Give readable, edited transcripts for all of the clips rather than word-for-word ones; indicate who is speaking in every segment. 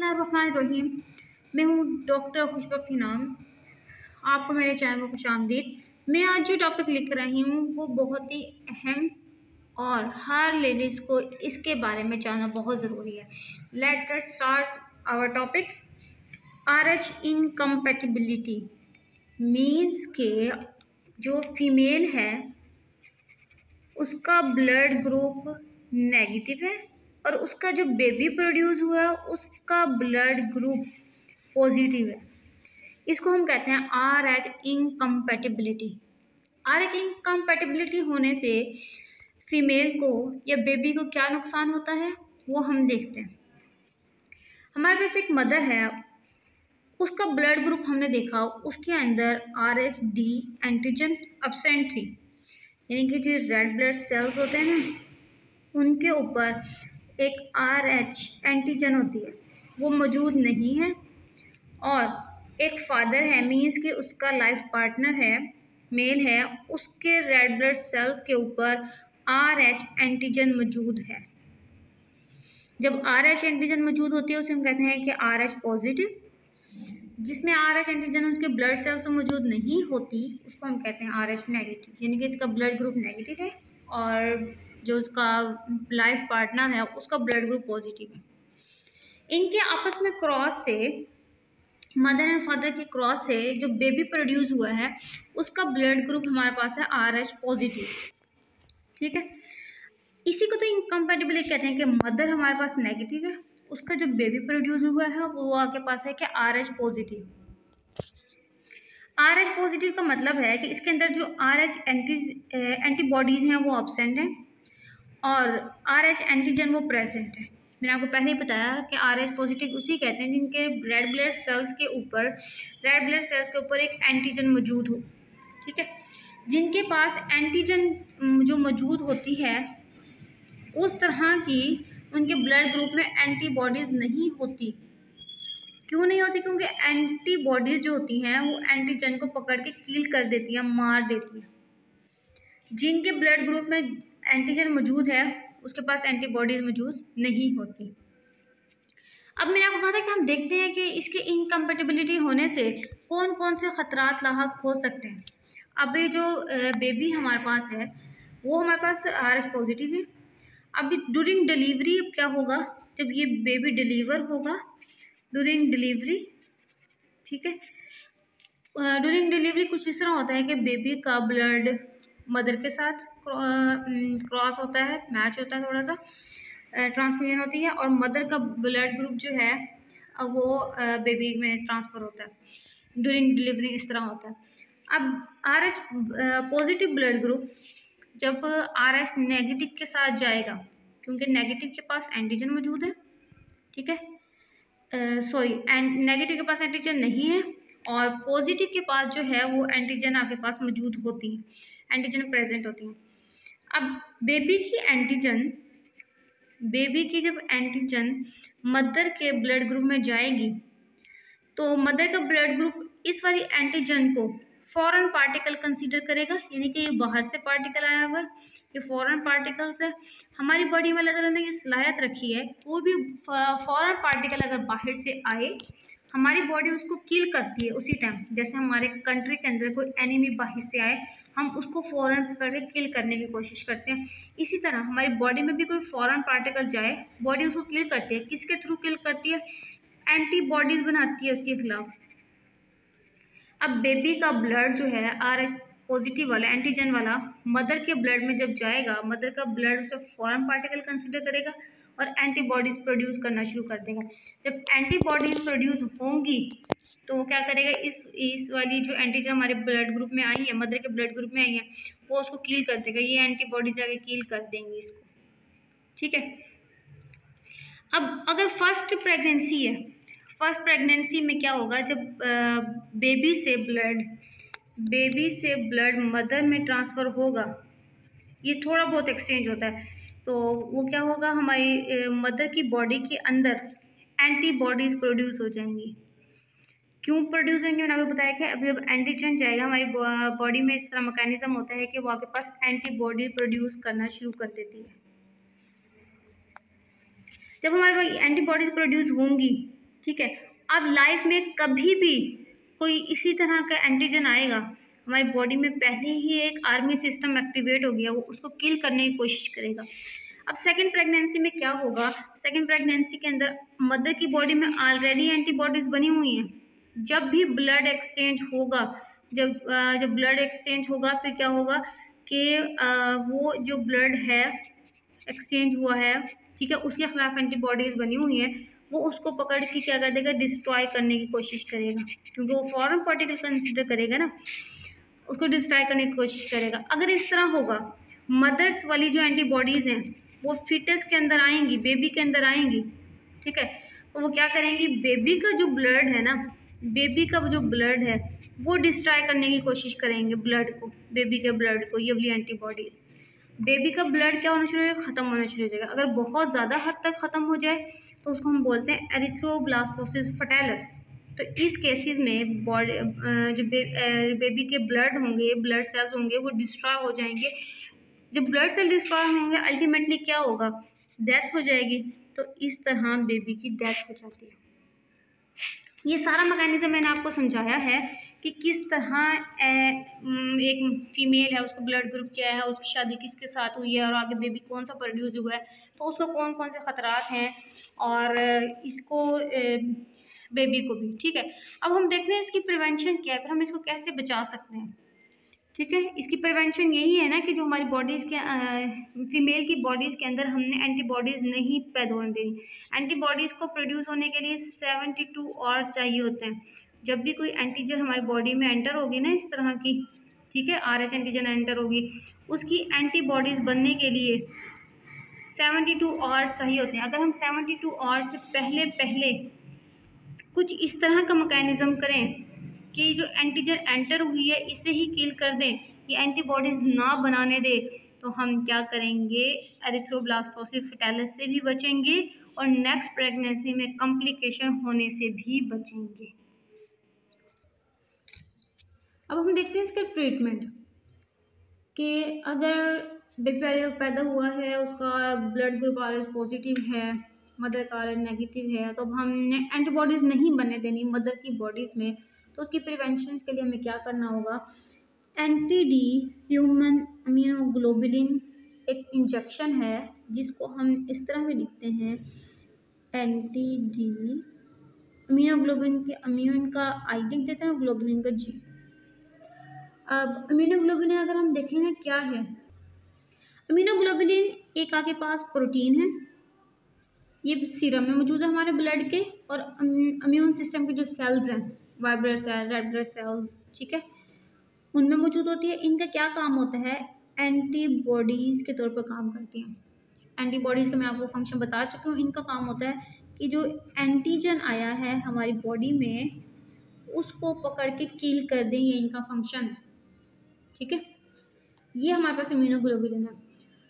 Speaker 1: बिस्मिल्लाहिर्रहमानिर्रहीम। मैं हूँ डॉक्टर खुशबख्ती नाम। आपको मेरे चैनल में खुशामदीद। मैं आज जो टॉपिक लिख रही हूँ वो बहुत ही अहम और हर लेडीज़ को इसके बारे में जानना बहुत ज़रूरी है। Let us start our topic. RH incompatibility means के जो फीमेल है उसका ब्लड ग्रुप नेगेटिव है और उसका जो बेबी प्रोड्यूस हुआ है उसका ब्लड ग्रुप पॉजिटिव है। इसको हम कहते हैं RH इनकम्पैटिबिलिटी। RH इनकम्पैटिबिलिटी होने से फीमेल को या बेबी को क्या नुकसान होता है वो हम देखते हैं। हमारे पास एक मदर है, उसका ब्लड ग्रुप हमने देखा, उसके अंदर RHD एंटीजन एब्सेंट थी, यानी कि जो रेड ब्लड सेल्स होते हैं ना उनके ऊपर एक RH एंटीजन होती है वो मौजूद नहीं है। और एक फादर है मीन्स कि उसका लाइफ पार्टनर है, मेल है, उसके रेड ब्लड सेल्स के ऊपर RH एंटीजन मौजूद है। जब RH एंटीजन मौजूद होती है उसे हम कहते हैं कि RH पॉजिटिव। जिसमें RH एंटीजन उसके ब्लड सेल्स में मौजूद नहीं होती उसको हम कहते हैं RH नेगेटिव, यानी कि इसका ब्लड ग्रुप नेगेटिव है और जो उसका लाइफ पार्टनर है उसका ब्लड ग्रुप पॉजिटिव है। इनके आपस में क्रॉस से, मदर एंड फादर के क्रॉस से जो बेबी प्रोड्यूस हुआ है उसका ब्लड ग्रुप हमारे पास है RH पॉजिटिव। ठीक है, इसी को तो इनकम्पैटिबिलिटी कहते हैं कि मदर हमारे पास नेगेटिव है, उसका जो बेबी प्रोड्यूस हुआ है वो आपके पास है कि RH पॉजिटिव। RH पॉजिटिव का मतलब है कि इसके अंदर जो RH एंटीबॉडीज हैं वो एब्सेंट हैं और RH एंटीजन वो प्रेजेंट है। मैंने आपको पहले ही बताया कि RH पॉजिटिव उसी कहते हैं जिनके रेड ब्लड सेल्स के ऊपर एक एंटीजन मौजूद हो। ठीक है, जिनके पास एंटीजन जो मौजूद होती है उस तरह की उनके ब्लड ग्रुप में एंटीबॉडीज नहीं होती। क्यों नहीं होती? क्योंकि एंटीबॉडीज जो होती हैं वो एंटीजन को पकड़ के किल कर देती है, मार देती है। जिनके ब्लड ग्रुप में एंटीजन मौजूद है उसके पास एंटीबॉडीज मौजूद नहीं होती। अब मैंने आपको कहा था कि हम देखते हैं कि इसके इनकम्पैटिबिलिटी होने से कौन कौन से खतरात लाहक हो सकते हैं। अब ये जो बेबी हमारे पास है वो हमारे पास RH पॉजिटिव है। अभी ड्यूरिंग डिलीवरी क्या होगा, जब ये बेबी डिलीवर होगा ड्यूरिंग डिलीवरी, ठीक है, ड्यूरिंग डिलीवरी कुछ इस तरह होता है कि बेबी का ब्लड मदर के साथ क्रॉस होता है, मैच होता है, थोड़ा सा ट्रांसफ्यूजन होती है और मदर का ब्लड ग्रुप जो है वो बेबी में ट्रांसफ़र होता है। ड्यूरिंग डिलीवरी इस तरह होता है। अब RH पॉजिटिव ब्लड ग्रुप जब RH नेगेटिव के साथ जाएगा, क्योंकि नेगेटिव के पास एंटीजन मौजूद है, ठीक है, नेगेटिव के पास एंटीजन नहीं है और पॉजिटिव के पास जो है वो एंटीजन आपके पास मौजूद होती है, एंटीजन प्रेजेंट होती हैं। अब बेबी की जब एंटीजन मदर के ब्लड ग्रुप में जाएगी तो मदर का ब्लड ग्रुप इस वाली एंटीजन को फॉरेन पार्टिकल कंसीडर करेगा, यानी कि ये बाहर से पार्टिकल आया हुआ है, ये फॉरेन पार्टिकल्स है। हमारी बॉडी में अल्लाह ताला ने ये सलाहियत रखी है, कोई भी फॉरेन पार्टिकल अगर बाहर से आए हमारी बॉडी उसको किल करती है उसी टाइम। जैसे हमारे कंट्री के अंदर कोई एनिमी बाहर से आए हम उसको फॉरेन पकड़ के किल करने की कोशिश करते हैं, इसी तरह हमारी बॉडी में भी कोई फॉरेन पार्टिकल जाए बॉडी उसको किल करती है। किसके थ्रू किल करती है? एंटीबॉडीज बनाती है उसके खिलाफ। अब बेबी का ब्लड जो है RH पॉजिटिव वाला एंटीजन वाला मदर के ब्लड में जब जाएगा, मदर का ब्लड उसे फॉरेन पार्टिकल कंसिडर करेगा और एंटीबॉडीज प्रोड्यूस करना शुरू कर देगा। जब एंटीबॉडीज प्रोड्यूस होंगी तो वो क्या करेगा, इस वाली जो एंटीजन हमारे ब्लड ग्रुप में आई है, मदर के ब्लड ग्रुप में आई है, वो उसको किल कर देगा। ये एंटीबॉडीज जाके किल कर देंगी इसको। ठीक है, अब अगर फर्स्ट प्रेगनेंसी में क्या होगा, जब बेबी से ब्लड मदर में ट्रांसफ़र होगा, ये थोड़ा बहुत एक्सचेंज होता है, तो वो क्या होगा, हमारी मदर की बॉडी के अंदर एंटीबॉडीज़ प्रोड्यूस हो जाएंगी। क्यों प्रोड्यूस होंगे? मैंने आपको बताया कि अभी जब एंटीजन जाएगा हमारी बॉडी में इस तरह मैकेनिज्म होता है कि वो आपके पास एंटीबॉडी प्रोड्यूस करना शुरू कर देती है। जब हमारे पास एंटीबॉडीज प्रोड्यूस होंगी ठीक है। अब लाइफ में कभी भी कोई इसी तरह का एंटीजन आएगा, हमारी बॉडी में पहले ही एक आर्मी सिस्टम एक्टिवेट हो गया, वो उसको किल करने की कोशिश करेगा। अब सेकंड प्रेगनेंसी में क्या होगा, सेकंड प्रेगनेंसी के अंदर मदर की बॉडी में ऑलरेडी एंटीबॉडीज बनी हुई हैं। जब भी ब्लड एक्सचेंज होगा, जब ब्लड एक्सचेंज होगा, फिर क्या होगा कि वो जो ब्लड है एक्सचेंज हुआ है, ठीक है, उसके खिलाफ एंटीबॉडीज बनी हुई हैं, वो उसको पकड़ के क्या कर देगा, डिस्ट्रॉय करने की कोशिश करेगा, क्योंकि वो फॉरेन पार्टिकल कंसिडर करेगा ना, उसको डिस्ट्रॉय करने की कोशिश करेगा। अगर इस तरह होगा, मदर्स वाली जो एंटीबॉडीज़ हैं वो फीटस के अंदर आएंगी, बेबी के अंदर आएंगी, ठीक है, तो वो क्या करेंगी, बेबी का जो ब्लड है ना, बेबी का जो ब्लड है वो डिस्ट्रॉय करने की कोशिश करेंगे, ब्लड को, बेबी के ब्लड को, ये वाली एंटीबॉडीज़। बेबी का ब्लड क्या होना शुरू हो जाएगा, ख़त्म होना शुरू हो जाएगा। अगर बहुत ज़्यादा हद तक ख़त्म हो जाए तो उसको हम बोलते हैं एरिथ्रोब्लास्टोसिस फर्टाइलिस। तो इस केसेस में बॉडी जो बेबी के ब्लड होंगे, ब्लड सेल्स होंगे, वो डिस्ट्रॉय हो जाएंगे। जब ब्लड सेल डिस्ट्रॉय होंगे, अल्टीमेटली क्या होगा, डेथ हो जाएगी। तो इस तरह बेबी की डेथ हो जाती है। ये सारा मैकेनिज्म मैंने आपको समझाया है कि किस तरह एक फीमेल है, उसका ब्लड ग्रुप क्या है, उसकी शादी किसके साथ हुई है और आगे बेबी कौन सा प्रोड्यूस हुआ है, तो उसको कौन कौन से ख़तरात हैं, और इसको बेबी को भी, ठीक है। अब हम देखते हैं इसकी प्रिवेंशन क्या है, फिर हम इसको कैसे बचा सकते हैं, ठीक है। इसकी प्रिवेंशन यही है ना कि जो हमारी बॉडीज़ के फीमेल की बॉडीज़ के अंदर हमने एंटीबॉडीज़ नहीं पैदा होने देनी। एंटीबॉडीज़ को प्रोड्यूस होने के लिए 72 आवर्स चाहिए होते हैं। जब भी कोई एंटीजन हमारी बॉडी में एंटर होगी ना इस तरह की, ठीक है, RH एंटीजन एंटर होगी, उसकी एंटीबॉडीज़ बनने के लिए 72 आवर्स चाहिए होते हैं। अगर हम 72 आवर्स से पहले पहले कुछ इस तरह का मैकेनिज्म करें कि जो एंटीजन एंटर हुई है इसे ही किल कर दें, ये एंटीबॉडीज़ ना बनाने दे, तो हम क्या करेंगे, एरिथ्रोब्लास्टोसिस फर्टाइलिस से भी बचेंगे और नेक्स्ट प्रेगनेंसी में कॉम्प्लिकेशन होने से भी बचेंगे। अब हम देखते हैं इसका ट्रीटमेंट कि अगर बेबी पैदा हुआ है, उसका ब्लड ग्रुप RH पॉजिटिव है, मदर का RH नेगेटिव है, तो अब हमने एंटीबॉडीज़ नहीं बनने देनी मदर की बॉडीज़ में। तो उसकी प्रिवेंशन के लिए हमें क्या करना होगा, एंटी-डी ह्यूमन इम्यूनोग्लोबुलिन एक इंजेक्शन है जिसको हम इस तरह भी लिखते हैं, एंटी-डी इम्यूनोग्लोबुलिन के इम्यून का आई लिख देते हैं, ग्लोबुलिन का G। अब इम्यूनोग्लोबुलिन अगर हम देखें ना क्या है, इम्यूनोग्लोबुलिन एक आपके पास प्रोटीन है, ये सीरम में मौजूद है हमारे ब्लड के, और इम्यून सिस्टम के जो सेल्स हैं, white blood cell, red blood cells, ठीक है, उनमें मौजूद होती है। इनका क्या काम होता है, एंटीबॉडीज़ के तौर पर काम करती हैं। एंटीबॉडीज़ का मैं आपको फंक्शन बता चुकी हूँ। इनका काम होता है कि जो एंटीजन आया है हमारी बॉडी में उसको पकड़ के किल कर दें, ये इनका फंक्शन है, ठीक है। ये हमारे पास इम्यूनोग्लोबुलिन है।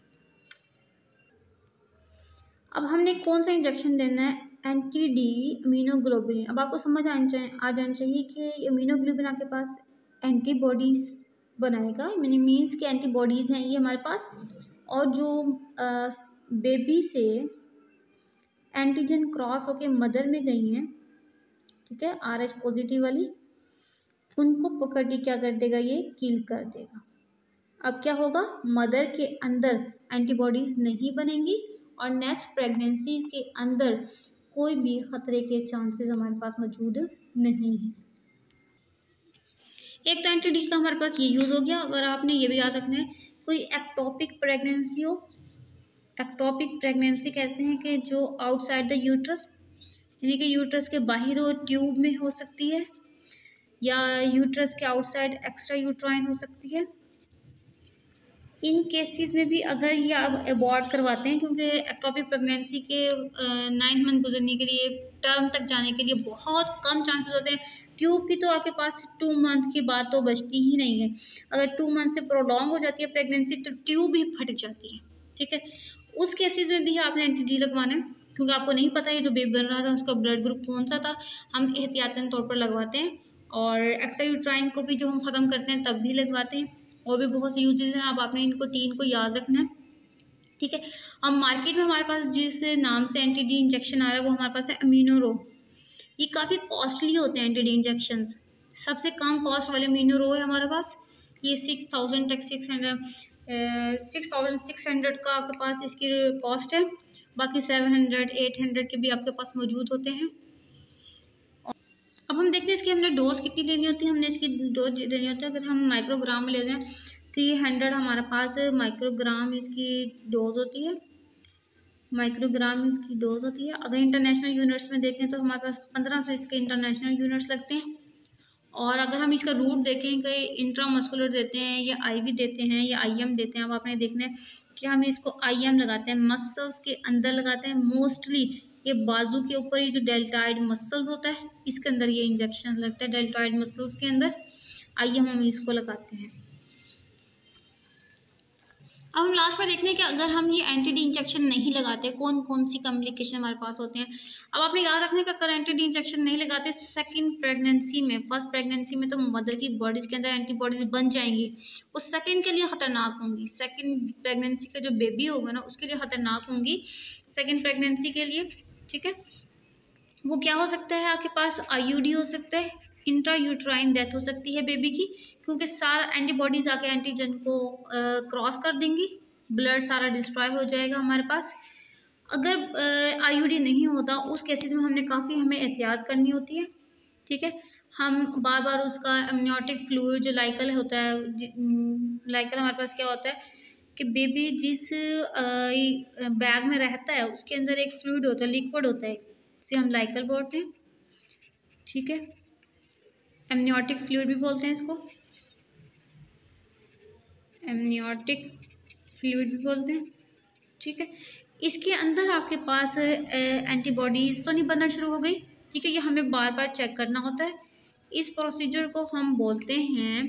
Speaker 1: अब हमने कौन सा इंजेक्शन देना है, एंटी-डी इम्यूनोग्लोबुलिन। अब आपको समझ आ जाना चाहिए कि इम्यूनोग्लोबुलिन आपके पास एंटीबॉडीज़ बनाएगा, मीन्स कि एंटीबॉडीज़ हैं ये हमारे पास, और जो बेबी से एंटीजन क्रॉस होके मदर में गई हैं, ठीक है, RH पॉजिटिव वाली, उनको पकड़ के क्या कर देगा, ये किल कर देगा। अब क्या होगा, मदर के अंदर एंटीबॉडीज़ नहीं बनेंगी और नेक्स्ट प्रेगनेंसी के अंदर कोई भी ख़तरे के चांसेस हमारे पास मौजूद नहीं है। एक तो एंटी-डी का हमारे पास ये यूज़ हो गया। अगर आपने ये भी याद रखना है, कोई एक्टोपिक प्रेगनेंसी हो, एक्टोपिक प्रेगनेंसी कहते हैं कि जो आउटसाइड द यूट्रस, यानी कि यूट्रस के बाहर हो, ट्यूब में हो सकती है, या यूट्रस के आउटसाइड एक्स्ट्रा यूट्राइन हो सकती है। इन केसेस में भी अगर ये आप अबॉर्ट करवाते हैं, क्योंकि एक्टोपिक प्रेगनेंसी के 9 मंथ गुजरने के लिए, टर्म तक जाने के लिए बहुत कम चांसेस होते हैं। ट्यूब की तो आपके पास 2 मंथ की बात तो बचती ही नहीं है। अगर 2 मंथ से प्रोलॉन्ग हो जाती है प्रेगनेंसी तो ट्यूब भी फट जाती है, ठीक है। उस केसेस में भी आपने एंटी-डी लगवाना है, क्योंकि आपको नहीं पता है जो बेबी बन रहा था उसका ब्लड ग्रुप कौन सा था। हम एहतियातन तौर पर लगवाते हैं, और एक्स्ट्रा यूट्राइन को भी जो हम ख़त्म करते हैं तब भी लगवाते हैं। और भी बहुत से यूजेस हैं, अब आपने इनको 3 को याद रखना है, ठीक है। हम मार्केट में हमारे पास जिस नाम से एंटी-डी इंजेक्शन आ रहा है वो हमारे पास है अमीनोरो। ये काफ़ी कॉस्टली होते हैं एंटी डी इंजेक्शंस। सबसे कम कॉस्ट वाले मीनो रो है हमारे पास, ये 6000 तक 6600 का आपके पास इसकी कॉस्ट है। बाकी 700 800 के भी आपके पास मौजूद होते हैं। अब हम देखते हैं इसकी हमने डोज कितनी लेनी होती है। हमने इसकी डोज लेनी होती है, अगर हम माइक्रोग्राम में ले रहे हैं 300 हमारे पास माइक्रोग्राम इसकी डोज होती है। माइक्रोग्राम इसकी डोज होती है। अगर इंटरनेशनल यूनिट्स में देखें तो हमारे पास 1500 इसके इंटरनेशनल यूनिट्स लगते हैं। और अगर हम इसका रूट देखें कि इंट्रामस्कुलर देते हैं या आईवी देते हैं या आईएम देते हैं, अब आपने देखना है कि हम इसको आईएम लगाते हैं, मसल्स के अंदर लगाते हैं। मोस्टली ये बाजू के ऊपर, ये जो डेल्टॉइड मसल्स होता है इसके अंदर ये इंजेक्शन लगता है, डेल्टॉइड मसल्स के अंदर आईएम हम इसको लगाते हैं। अब हम लास्ट में देखते हैं कि अगर हम ये एंटी डी इंजेक्शन नहीं लगाते कौन कौन सी कॉम्प्लिकेशन हमारे पास होते हैं। अब आपने याद रखना कि अगर एंटी डी इंजेक्शन नहीं लगाते सेकंड प्रेगनेंसी में, फर्स्ट प्रेगनेंसी में तो मदर की बॉडीज के अंदर एंटीबॉडीज बन जाएंगी, वो सेकंड के लिए ख़तरनाक होंगी। सेकंड प्रेगनेंसी का जो बेबी होगा ना उसके लिए ख़तरनाक होंगी सेकंड प्रेगनेंसी के लिए, ठीक है। वो क्या हो सकता है, आपके पास आईयूडी हो सकता है, इंट्रा यूट्राइन डेथ हो सकती है बेबी की, क्योंकि सारा एंटीबॉडीज आके एंटीजन को क्रॉस कर देंगी, ब्लड सारा डिस्ट्रॉय हो जाएगा हमारे पास। अगर आईयूडी नहीं होता उस केसेस में हमें एहतियात करनी होती है, ठीक है। हम बार बार उसका एमनियोटिक फ्लूइड जो लाइकल होता है, लाइकल हमारे पास क्या होता है कि बेबी जिस बैग में रहता है उसके अंदर एक फ्लूइड होता है, लिक्विड होता है, इसे हम लाइकल बोलते हैं, ठीक है। एमनियोटिक फ्लूइड भी बोलते हैं इसको, एमनियोटिक फ्लूइड भी बोलते हैं, ठीक है। इसके अंदर आपके पास एंटीबॉडीज तो नहीं बनना शुरू हो गई, ठीक है। ये हमें बार बार चेक करना होता है। इस प्रोसीजर को हम बोलते हैं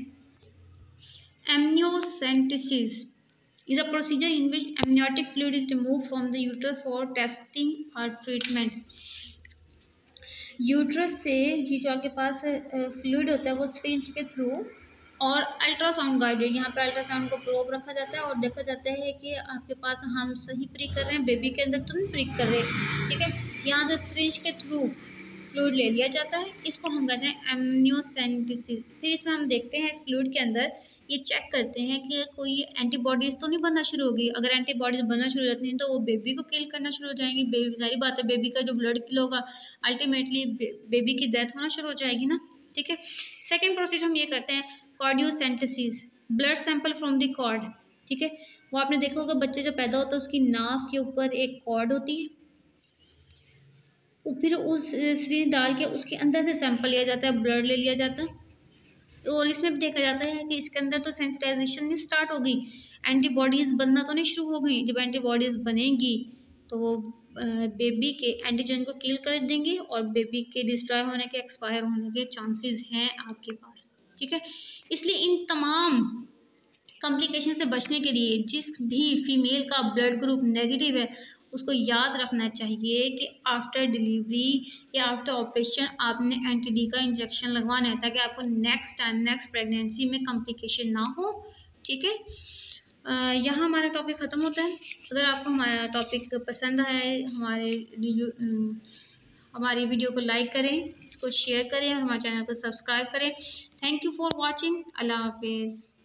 Speaker 1: amniocentesis. is a procedure in which amniotic fluid is removed from the uterus for testing or treatment. Uterus से ये जो आपके पास फ्लूइड होता है वो सिरिंज के थ्रू और अल्ट्रासाउंड गाइडेड, यहाँ पे अल्ट्रासाउंड को प्रोब रखा जाता है और देखा जाता है कि आपके पास हम सही प्रिक कर रहे हैं, बेबी के अंदर तो नहीं प्रिक कर रहे, ठीक है। यहाँ से सिरिंज के थ्रू फ्लूइड ले लिया जाता है, इसको हम कहते हैं एमनियोसेंटेसिस। फिर इसमें हम देखते हैं फ्लूइड के अंदर ये चेक करते हैं कि कोई एंटीबॉडीज़ तो नहीं बनना शुरू होगी। अगर एंटीबॉडीज़ बनना शुरू हो जाती हैं तो वो बेबी को किल करना शुरू हो जाएंगी। बेबी, सारी बात है, बेबी का जो ब्लड किल होगा अल्टीमेटली बेबी की डेथ होना शुरू हो जाएगी ना, ठीक है। सेकेंड प्रोसीजर हम ये करते हैं cordocentesis, blood sample from the cord, ठीक है। वो आपने देखा होगा बच्चे जब पैदा होता है उसकी नाव के ऊपर एक कॉर्ड होती है, फिर उस सिरिंज डाल के उसके अंदर से सैंपल लिया जाता है, ब्लड ले लिया जाता है। और इसमें देखा जाता है कि इसके अंदर तो सेंसिटाइजेशन नहीं स्टार्ट हो गई, एंटीबॉडीज़ बनना तो नहीं शुरू हो गई। जब एंटीबॉडीज़ बनेंगी तो वो बेबी के एंटीजन को किल कर देंगे और बेबी के डिस्ट्रॉय होने के, एक्सपायर होने के चांसेस हैं आपके पास, ठीक है। इसलिए इन तमाम कॉम्प्लिकेशन से बचने के लिए जिस भी फीमेल का ब्लड ग्रुप नेगेटिव है उसको याद रखना चाहिए कि आफ्टर डिलीवरी या आफ्टर ऑपरेशन आपने एंटी डी का इंजेक्शन लगवाना है, ताकि आपको नेक्स्ट टाइम नेक्स्ट प्रेगनेंसी में कॉम्प्लिकेशन ना हो, ठीक है। यहाँ हमारा टॉपिक ख़त्म होता है। अगर आपको हमारा टॉपिक पसंद आया है, हमारी वीडियो को लाइक करें, इसको शेयर करें और हमारे चैनल को सब्सक्राइब करें। Thank you for watching. अल्लाह हाफिज़।